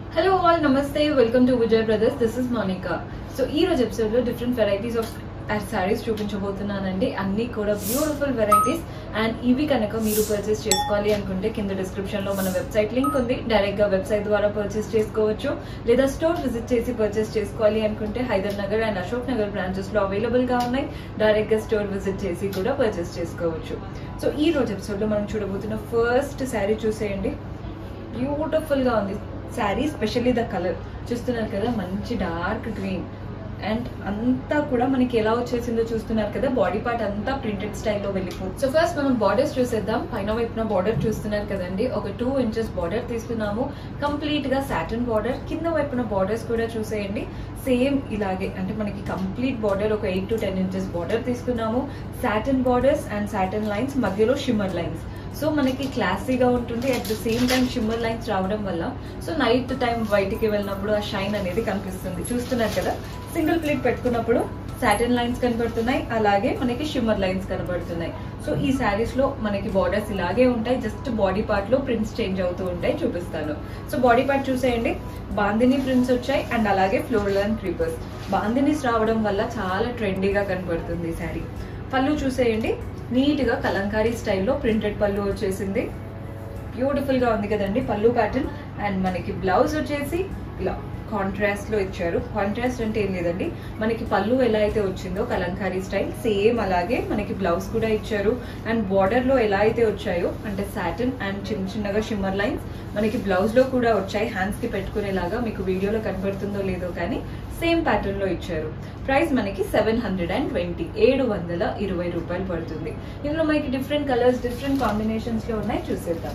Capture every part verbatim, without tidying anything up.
Hello all, namaste, welcome to Vijay Brothers. This is Monica. So ee roju episode lo different varieties of sarees చూపించబోతున్నానండి. అన్ని కూడా beautiful varieties and ఇవి కనుక మీరు purchase చేసుకోవాలి అనుకుంటే కింద డిస్క్రిప్షన్ లో మన వెబ్సైట్ లింక్ ఉంది. డైరెక్ట్ గా వెబ్సైట్ ద్వారా పర్చేస్ చేసుకోవచ్చు, లేదా స్టోర్ విజిట్ చేసి పర్చేస్ చేసుకోవాలి అనుకుంటే హైదర్ నగర్ అండ్ అశోక్ నగర్ బ్రాంచెస్ లో అవైలబుల్ గా ఉన్నాయి. డైరెక్ట్ గా స్టోర్ విజిట్ చేసి కూడా పర్చేస్ చేసుకోవచ్చు. సో ఈ రోజు ఎపిసోడ్ లో మనం చూడబోతున్న ఫస్ట్ శారీ చూసేయండి. బ్యూటిఫుల్ గా ఉంది శారీ, స్పెషల్లీ ద కలర్ చూస్తున్నారు కదా, మంచి డార్క్ గ్రీన్ అండ్ అంతా కూడా మనకి ఎలా వచ్చేసిందో చూస్తున్నారు కదా. బాడీ పార్ట్ అంతా ప్రింటెడ్ స్టైల్లో వెళ్ళిపోతుంది. సో ఫస్ట్ మనం బార్డర్స్ చూసేద్దాం. పైన వైపున బార్డర్ చూస్తున్నారు కదండి, ఒక టూ ఇంచెస్ బార్డర్ తీసుకున్నాము. కంప్లీట్ గా సాటిన్ బార్డర్. కింద వైపున బార్డర్స్ కూడా చూసేయండి, సేమ్ ఇలాగే, అంటే మనకి కంప్లీట్ బార్డర్ ఒక eight to ten inches border తీసుకున్నాము. Satin borders and satin lines, మధ్యలో షిమ్మర్ లైన్స్. సో మనకి క్లాసీగా ఉంటుంది, at the same time shimmer lines రావడం వల్ల సో నైట్ టైం బయటికి వెళ్ళినప్పుడు ఆ షైన్ అనేది కనిపిస్తుంది. చూస్తున్నారు కదా, సింగిల్ ప్లేట్ పెట్టుకున్నప్పుడు సాటిన్ లైన్స్ కనబడుతున్నాయి, అలాగే మనకి షిమ్మర్ లైన్స్ కనబడుతున్నాయి. సో ఈ శారీస్ లో మనకి బార్డర్స్ ఇలాగే ఉంటాయి, జస్ట్ బాడీ పార్ట్ లో ప్రింట్స్ చేంజ్ అవుతూ ఉంటాయి. చూపిస్తాను. సో బాడీ పార్ట్ చూసేయండి, బాందిని ప్రింట్స్ వచ్చాయి అండ్ అలాగే ఫ్లోరల్ అండ్ క్రీపర్స్. బాందినీస్ రావడం వల్ల చాలా ట్రెండీగా కనబడుతుంది ఈ శారీ. పళ్ళు చూసేయండి, నీట్ గా కలంకారీ స్టైల్లో ప్రింటెడ్ పళ్ళు వచ్చేసింది. బ్యూటిఫుల్ గా ఉంది కదండి పళ్ళు ప్యాటర్న్. అండ్ మనకి బ్లౌజ్ వచ్చేసి ఇలా కాంట్రాస్ట్ లో ఇచ్చారు. కాంట్రాస్ట్ అంటే ఏం లేదండి, మనకి పళ్ళు ఎలా అయితే వచ్చిందో కలంకారీ స్టైల్ సేమ్ అలాగే మనకి బ్లౌజ్ కూడా ఇచ్చారు. అండ్ బార్డర్ లో ఎలా అయితే వచ్చాయో అంటే సాటిన్ అండ్ చిన్న చిన్నగా షిమ్మర్ లైన్స్ మనకి బ్లౌజ్ లో కూడా వచ్చాయి. హ్యాండ్స్ కి పెట్టుకునేలాగా మీకు వీడియోలో కనబడుతుందో లేదో కానీ సేమ్ ప్యాటర్న్ లో ఇచ్చారు. ప్రైస్ మనకి సెవెన్ హండ్రెడ్ అండ్ ట్వంటీ ఏడు వందల ఇరవై రూపాయలు పడుతుంది. ఇందులో మనకి డిఫరెంట్ కలర్స్ డిఫరెంట్ కాంబినేషన్స్ లో ఉన్నాయి, చూసేద్దాం.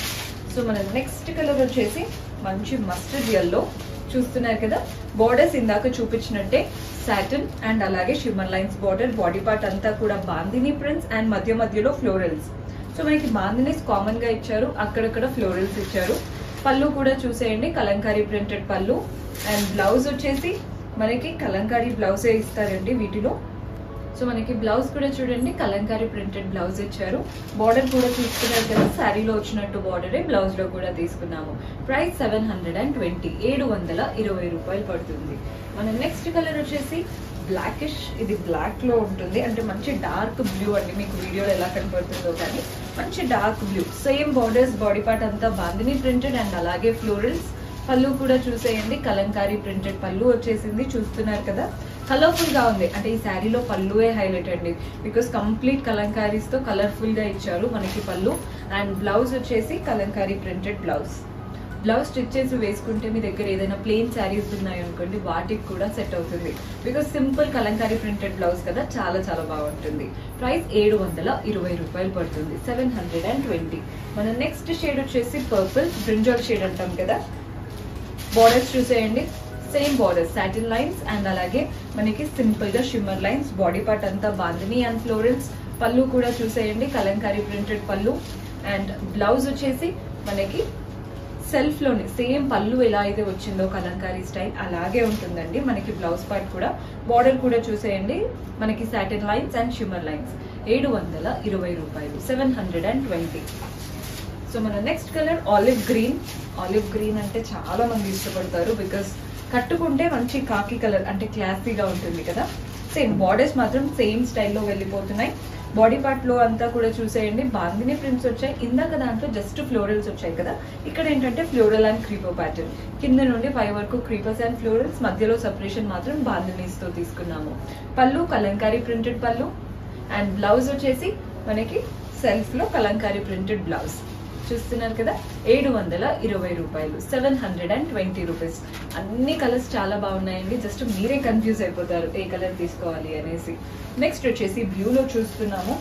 సో మన నెక్స్ట్ కలర్ వచ్చేసి మంచి మస్టర్డ్ ఎల్లో. చూస్తున్నారు కదా, బార్డర్స్ ఇందాక చూపించినట్టే సాటిన్ అండ్ అలాగే shimmer lines border. Body part అంతా కూడా బాందిని ప్రింట్స్ అండ్ మధ్య మధ్యలో ఫ్లోరల్స్. సో మనకి బాందినీస్ కామన్ గా ఇచ్చారు, అక్కడక్కడ ఫ్లోరల్స్ ఇచ్చారు. పళ్ళు కూడా చూసేయండి, kalamkari printed pallu. And blouse వచ్చేసి మనకి కలంకారీ బ్లౌజే ఇస్తారండి వీటిలో. సో మనకి బ్లౌజ్ కూడా చూడండి, కలంకారీ ప్రింటెడ్ బ్లౌజ్ ఇచ్చారు. బార్డర్ కూడా చూసుకున్నారు కదా, శారీలో వచ్చినట్టు బార్డరే బ్లౌజ్ లో కూడా తీసుకున్నాము. Price seven hundred and twenty ఏడు వందల ఇరవై రూపాయలు పడుతుంది. మన నెక్స్ట్ కలర్ వచ్చేసి బ్లాకిష్. ఇది బ్లాక్ లో ఉంటుంది, అంటే మంచి డార్క్ బ్లూ అండి. మీకు వీడియోలో ఎలా కనపడుతుందో కానీ మంచి dark blue. Same borders, body part అంతా బాందిని ప్రింటెడ్ అండ్ అలాగే ఫ్లోరల్స్. పళ్ళు కూడా చూసేయండి, కలంకారీ ప్రింటెడ్ పళ్ళు వచ్చేసింది. చూస్తున్నారు కదా, కలర్ఫుల్ గా ఉంది. అంటే ఈ శారీలో పళ్ళువే హైలైట్ అండి, బికాస్ కంప్లీట్ కలంకారీస్ తో కలర్ఫుల్ గా ఇచ్చారు మనకి పళ్ళు. అండ్ బ్లౌజ్ వచ్చేసి kalamkari printed blouse. Blouse stitch చేసి వేసుకుంటే మీ దగ్గర ఏదైనా ప్లెయిన్ శారీస్ ఉన్నాయనుకోండి, వాటికి కూడా సెట్ అవుతుంది. Because simple kalamkari printed blouse కదా, చాలా చాలా బాగుంటుంది. ప్రైస్ ఏడు వందల ఇరవై రూపాయలు పడుతుంది, సెవెన్ హండ్రెడ్ అండ్ ట్వంటీ. మన నెక్స్ట్ షేడ్ వచ్చేసి పర్పుల్, బ్రింజాల్ షేడ్ అంటాం కదా. బార్డర్స్ చూసేయండి, same borders satin lines and అలాగే మనకి సింపుల్ గా షిమ్మర్ లైన్స్. బాడీ పార్ట్ అంతా బాందిని అండ్ ఫ్లోరల్స్. పళ్ళు కూడా చూసేయండి, kalamkari printed pallu. And blouse వచ్చేసి మనకి సెల్ఫ్ లోనే సేమ్ పళ్ళు ఎలా అయితే వచ్చిందో కలంకారీ స్టైల్ అలాగే ఉంటుందండి మనకి బ్లౌజ్ పార్ట్ కూడా. బార్డర్ కూడా చూసేయండి, మనకి satin lines and shimmer lines. ఏడు వందల ఇరవై రూపాయలు, seven hundred and twenty. So మన next colour olive green. Olive green అంటే చాలా మంది ఇష్టపడతారు, బికాస్ కట్టుకుంటే మంచి కాకి కలర్, అంటే క్లాసీగా ఉంటుంది కదా. సేమ్ బార్డర్స్ మాత్రం సేమ్ స్టైల్లో వెళ్ళిపోతున్నాయి. బాడీ పార్ట్ లో అంతా కూడా చూసేయండి, బాందిని ప్రింట్స్ వచ్చాయి. ఇందాక దాంట్లో జస్ట్ ఫ్లోరల్స్ వచ్చాయి కదా, ఇక్కడ ఏంటంటే ఫ్లోరల్ అండ్ క్రీపర్ ప్యాటర్న్. కింద నుండి పై వరకు క్రీపర్స్ అండ్ ఫ్లోరల్స్, మధ్యలో సెపరేషన్ మాత్రం బాందినీస్ తో తీసుకున్నాము. Pallu kalamkari printed pallu. And blouse వచ్చేసి మనకి సెల్ఫ్ లో కలంకారీ ప్రింటెడ్ బ్లౌజ్. చూస్తున్నారు కదా, ఏడు వందల ఇరవై రూపాయలు, seven hundred and twenty rupees. అన్ని కలర్స్ చాలా బాగున్నాయండి, జస్ట్ మీరే కన్ఫ్యూజ్ అయిపోతారు ఏ కలర్ తీసుకోవాలి అనేసి. నెక్స్ట్ వచ్చేసి బ్లూలో చూస్తున్నాము.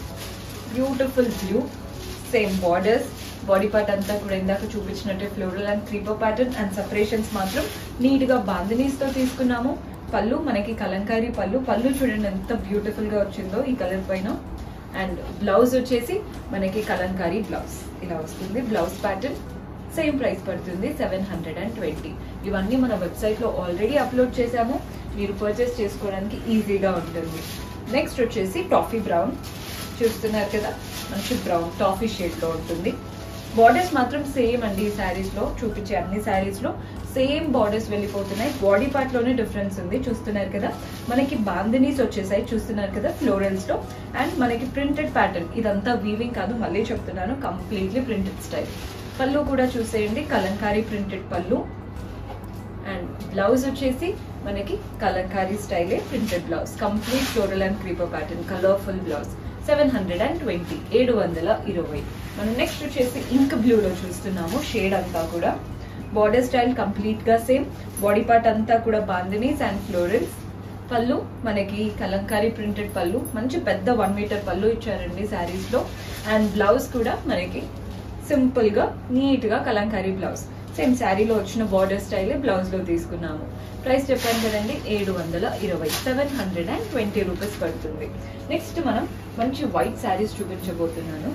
Beautiful blue, same borders. Body part అంతా కూడా ఇందాక చూపించినట్టే floral and creeper pattern. And separations మాత్రం నీట్ గా బాందినీస్ తో తీసుకున్నాము. పళ్ళు మనకి కలంకారీ పళ్ళు. పళ్ళు చూడండి ఎంత బ్యూటిఫుల్ గా వచ్చిందో ఈ కలర్ పైన. అండ్ బ్లౌజ్ వచ్చేసి మనకి కలంకారీ బ్లౌజ్ ఇలా వస్తుంది. బ్లౌజ్ ప్యాటర్న్ సేమ్ ప్రైస్ పడుతుంది, సెవెన్ హండ్రెడ్ అండ్ ట్వంటీ. ఇవన్నీ మన వెబ్సైట్ లో ఆల్రెడీ అప్లోడ్ చేశాము, మీరు పర్చేస్ చేసుకోవడానికి ఈజీగా ఉంటుంది. నెక్స్ట్ వచ్చేసి టాఫీ బ్రౌన్. చూస్తున్నారు కదా, మంచి బ్రౌన్ టాఫీ షేడ్ లో ఉంటుంది. బార్డర్స్ మాత్రం సేమ్ అండి ఈ శారీస్ లో చూపించే అన్ని శారీస్ లో సేమ్ బార్డర్స్ వెళ్ళిపోతున్నాయి. బాడీ పార్ట్ లోనే డిఫరెన్స్ ఉంది చూస్తున్నారు కదా. మనకి బాందినీస్ వచ్చేసాయి చూస్తున్నారు కదా ఫ్లోరల్స్ లో. అండ్ మనకి ప్రింటెడ్ ప్యాటర్న్, ఇదంతా వీవింగ్ కాదు మళ్ళీ చెప్తున్నాను, కంప్లీట్లీ ప్రింటెడ్ స్టైల్. పళ్ళు కూడా చూసేయండి, kalamkari printed pallu. And blouse వచ్చేసి మనకి కలంకారీ స్టైలే printed blouse, complete floral and creeper pattern, colourful blouse. Seven hundred and twenty ఏడు వందల ఇరవై. మనం నెక్స్ట్ వచ్చేసి ఇంక్ బ్లూలో చూస్తున్నాము. షేడ్ అంతా కూడా బార్డర్ స్టైల్ కంప్లీట్ గా సేమ్. బాడీ పార్ట్ అంతా కూడా బాందినీస్ అండ్ ఫ్లోరల్స్. పళ్ళు మనకి కలంకారీ ప్రింటెడ్ పళ్ళు, మంచి పెద్ద వన్ మీటర్ పళ్ళు ఇచ్చారండి శారీస్ లో. అండ్ బ్లౌజ్ కూడా మనకి సింపుల్ గా నీట్ గా కలంకారీ బ్లౌజ్. సేమ్ శారీలో వచ్చిన బార్డర్ స్టైల్ బ్లౌజ్ లో తీసుకున్నాము. ప్రైస్ చెప్పాను కదండి, ఏడు వందల ఇరవై seven hundred and twenty rupees పడుతుంది. నెక్స్ట్ మనం మంచి వైట్ శారీస్ చూపించబోతున్నాను.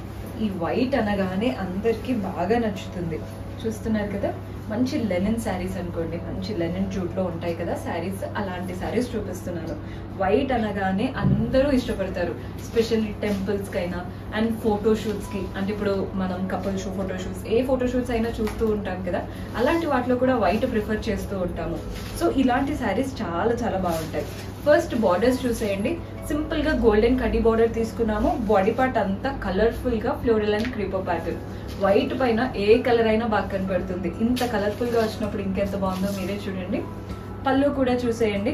ఈ వైట్ అనగానే అందరికి బాగా నచ్చుతుంది చూస్తున్నారు కదా. మంచి లెనిన్ శారీస్ అనుకోండి, మంచి లెనిన్ జూట్ లో ఉంటాయి కదా శారీస్, అలాంటి శారీస్ చూపిస్తున్నాను. వైట్ అనగానే అందరూ ఇష్టపడతారు, స్పెషల్లీ టెంపుల్స్ కైనా అండ్ ఫోటో షూట్స్ కి. అంటే ఇప్పుడు మనం కపుల్ షూ ఫోటో షూట్స్, ఏ ఫోటో షూట్స్ అయినా చూస్తూ ఉంటాం కదా, అలాంటి వాటిలో కూడా వైట్ ప్రిఫర్ చేస్తూ ఉంటాము. సో ఇలాంటి శారీస్ చాలా చాలా బాగుంటాయి. ఫస్ట్ బార్డర్స్ చూసేయండి, సింపుల్ గా గోల్డెన్ కడ్డీ బార్డర్ తీసుకున్నాము. బాడీ పార్ట్ అంతా కలర్ఫుల్ గా floral and creeper pattern. White పైన ఏ కలర్ అయినా బాగా కనపడుతుంది. ఇంత కలర్ఫుల్ గా వచ్చినప్పుడు ఇంకెంత బాగుందో మీరే చూడండి. పళ్ళు కూడా చూసేయండి,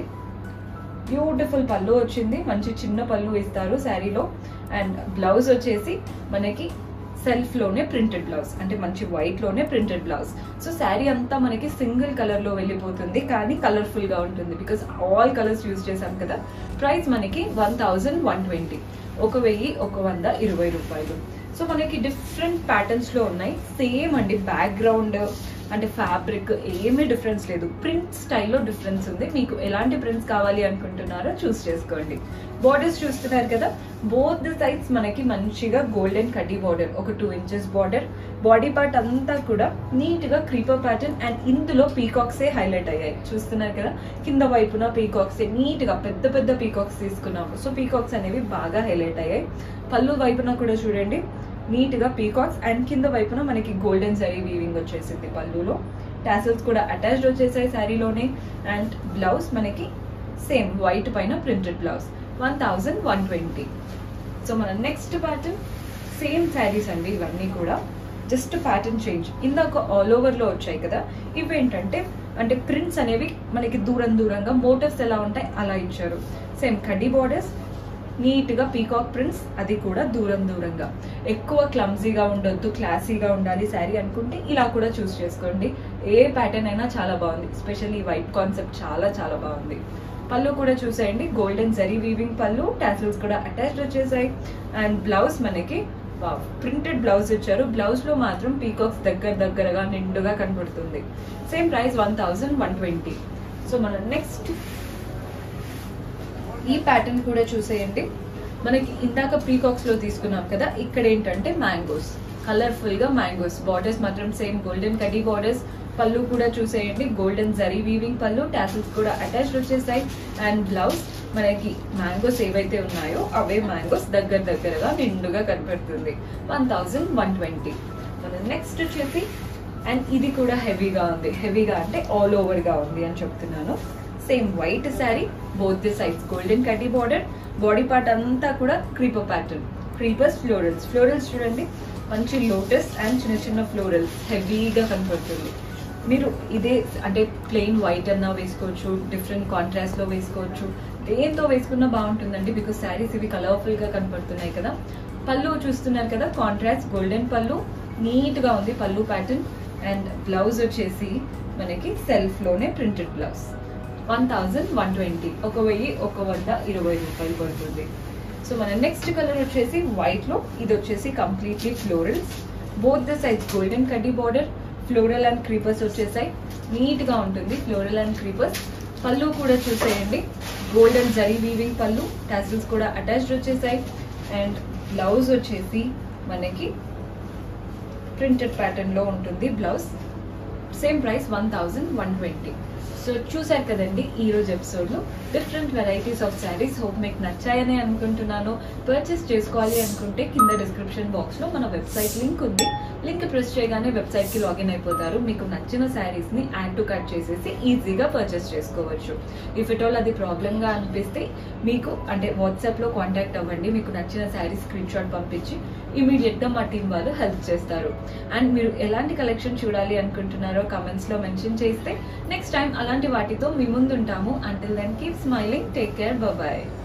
బ్యూటిఫుల్ పళ్ళు వచ్చింది, మంచి చిన్న పళ్ళు ఇస్తారు శారీలో. అండ్ బ్లౌజ్ వచ్చేసి మనకి సెల్ఫ్ లోనే ప్రింటెడ్ బ్లౌజ్, అంటే మంచి వైట్ లోనే ప్రింటెడ్ బ్లౌజ్. సో శారీ అంతా మనకి సింగిల్ కలర్ లో వెళ్ళిపోతుంది, కానీ కలర్ఫుల్ గా ఉంటుంది బికాస్ ఆల్ కలర్స్ యూజ్ చేసాం కదా. ప్రైస్ మనకి వన్ థౌజండ్ వన్ ట్వంటీ ఒక వెయ్యి ఒక వంద ఇరవై రూపాయలు. సో మనకి డిఫరెంట్ ప్యాటర్న్స్ లో ఉన్నాయి. సేమ్ అండి, బ్యాక్గ్రౌండ్ అంటే ఫ్యాబ్రిక్ ఏమీ డిఫరెన్స్ లేదు, ప్రింట్ స్టైల్లో డిఫరెన్స్ ఉంది. మీకు ఎలాంటి ప్రింట్స్ కావాలి అనుకుంటున్నారో చూస్ చేసుకోండి. బార్డర్స్ చూస్తున్నారు కదా, బోత్ ది సైడ్స్ మనకి మంచిగా గోల్డెన్ కడ్డీ బార్డర్, ఒక two inches border. Body part అంతా కూడా నీట్ గా క్రీపర్ ప్యాటర్న్. అండ్ ఇందులో పీకాక్సే హైలైట్ అయ్యాయి చూస్తున్నారు కదా. కింద వైపున పీకాక్సే నీట్ గా పెద్ద పెద్ద పీకాక్స్ తీసుకున్నాము. సో పీకాక్స్ అనేవి బాగా హైలైట్ అయ్యాయి. పళ్ళు వైపున కూడా చూడండి, నీట్ గా పీకాక్స్. అండ్ కింద వైపున మనకి గోల్డెన్ జరీ వీవింగ్ వచ్చేసింది పళ్ళులో. టాసల్స్ కూడా అటాచ్డ్ వచ్చేసాయి శారీలోనే. అండ్ బ్లౌజ్ మనకి సేమ్ వైట్ పైన printed blouse, one thousand one twenty. So మన నెక్స్ట్ ప్యాటర్న్ సేమ్ శారీస్ అండి ఇవన్నీ కూడా, జస్ట్ ప్యాటర్న్ చేంజ్. ఇందాక ఆల్ ఓవర్ లో వచ్చాయి కదా, ఇవేంటంటే అంటే ప్రింట్స్ అనేవి మనకి దూరం దూరంగా మోటివ్స్ ఎలా ఉంటాయి అలా ఇచ్చారు. సేమ్ కడ్డీ బార్డర్స్, నీట్ గా పీకాక్ ప్రింట్స్, అది కూడా దూరం దూరంగా. ఎక్కువ క్లమ్జీగా ఉండొద్దు, క్లాసీగా ఉండాలి శారీ అనుకుంటే ఇలా కూడా చూస్ చేసుకోండి. ఏ ప్యాటర్న్ అయినా చాలా బాగుంది, ఎస్పెషల్లీ వైట్ కాన్సెప్ట్ చాలా చాలా బాగుంది. పళ్ళు కూడా చూసేయండి, golden zari weaving pallu, tassels కూడా అటాచ్డ్ వచ్చేసాయి. అండ్ బ్లౌజ్ మనకి ప్రింటెడ్ బ్లౌజ్ ఇచ్చారు. బ్లౌజ్ లో మాత్రం పీకాక్స్ దగ్గర దగ్గరగా నిండుగా కనబడుతుంది. Same price one thousand one twenty. So మనం నెక్స్ట్ ఈ ప్యాటర్న్ కూడా చూసేయండి. మనకి ఇందాక పీకాక్స్ లో తీసుకున్నాం కదా, ఇక్కడ ఏంటంటే మ్యాంగోస్, కలర్ఫుల్ గా మ్యాంగోస్. బార్డర్స్ మాత్రం సేమ్ గోల్డెన్ కడ్డీ బార్డర్స్. పళ్ళు కూడా చూసేయండి, golden zari weaving pallu, tassels కూడా అటాచ్డ్ వచ్చేసాయి. అండ్ బ్లౌజ్ మనకి మ్యాంగోస్ ఏవైతే ఉన్నాయో అవే మ్యాంగోస్ దగ్గర దగ్గరగా నిండుగా కనపడుతుంది. One thousand one twenty. మన నెక్స్ట్ వచ్చేసి, అండ్ ఇది కూడా హెవీగా ఉంది. హెవీగా అంటే ఆల్ ఓవర్ గా ఉంది అని చెప్తున్నాను. Same white sari, both the sides golden కడ్డీ బార్డర్. బాడీ పార్ట్ అంతా కూడా creeper pattern, creepers florals. Florals చూడండి, మంచి లోటస్ అండ్ చిన్న చిన్న ఫ్లోరల్స్ హెవీగా కనపడుతుంది. మీరు ఇదే అంటే ప్లెయిన్ వైట్ అన్నా వేసుకోవచ్చు, డిఫరెంట్ కాంట్రాస్ట్ లో వేసుకోవచ్చు, దేంతో వేసుకున్నా బాగుంటుందండి బికాస్ శారీస్ ఇవి కలర్ఫుల్ గా కనపడుతున్నాయి కదా. పళ్ళు చూస్తున్నారు కదా, కాంట్రాస్ట్ గోల్డెన్ పళ్ళు, నీట్ గా ఉంది పళ్ళు ప్యాటర్న్. అండ్ బ్లౌజ్ వచ్చేసి మనకి సెల్ఫ్ లోనే printed blouse, one thousand one twenty ఒక వెయ్యి ఒక వంద ఇరవై రూపాయలు పడుతుంది. సో మన నెక్స్ట్ కలర్ వచ్చేసి వైట్ లో, ఇది వచ్చేసి completely florals. Both the sides golden కడ్డీ బార్డర్, ఫ్లోరల్ అండ్ క్రీపర్స్ వచ్చేసాయి. నీట్ గా ఉంటుంది ఫ్లోరల్ అండ్ క్రీపర్స్. పళ్ళు కూడా చూసేయండి, golden zari weaving pallu, tassels కూడా అటాచ్డ్ వచ్చేసాయి. అండ్ బ్లౌజ్ వచ్చేసి మనకి ప్రింటెడ్ ప్యాటర్న్ లో ఉంటుంది blouse. Same price one thousand one twenty. So చూసారు కదండి ఈ రోజు ఎపిసోడ్ లో different varieties of saris. Hope మీకు నచ్చాయని అనుకుంటున్నాను. పర్చేస్ చేసుకోవాలి అనుకుంటే కింద డిస్క్రిప్షన్ బాక్స్ లో మన వెబ్సైట్ లింక్ ఉంది, లింక్ ప్రెస్ చేయగానే వెబ్సైట్ కి లాగిన్ అయిపోతారు. మీకు నచ్చిన శారీస్ ని యాడ్ టు కార్ట్ చేసేసి ఈజీగా పర్చేస్ చేసుకోవచ్చు. ఇఫ్ ఇట్ ఆల్ అది ప్రాబ్లమ్ గా అనిపిస్తే మీకు అంటే వాట్సాప్ లో కాంటాక్ట్ అవ్వండి. మీకు నచ్చిన శారీ స్క్రీన్ షాట్ పంపించి ఇమీడియట్ గా మా టీం వాళ్ళు హెల్ప్ చేస్తారు. అండ్ మీరు ఎలాంటి కలెక్షన్ చూడాలి అనుకుంటున్నారో కమెంట్స్ లో మెన్షన్ చేస్తే నెక్స్ట్ టైం అలాంటి వాటితో మీ ముందు ఉంటాము. Until then keep smiling, take care, bye.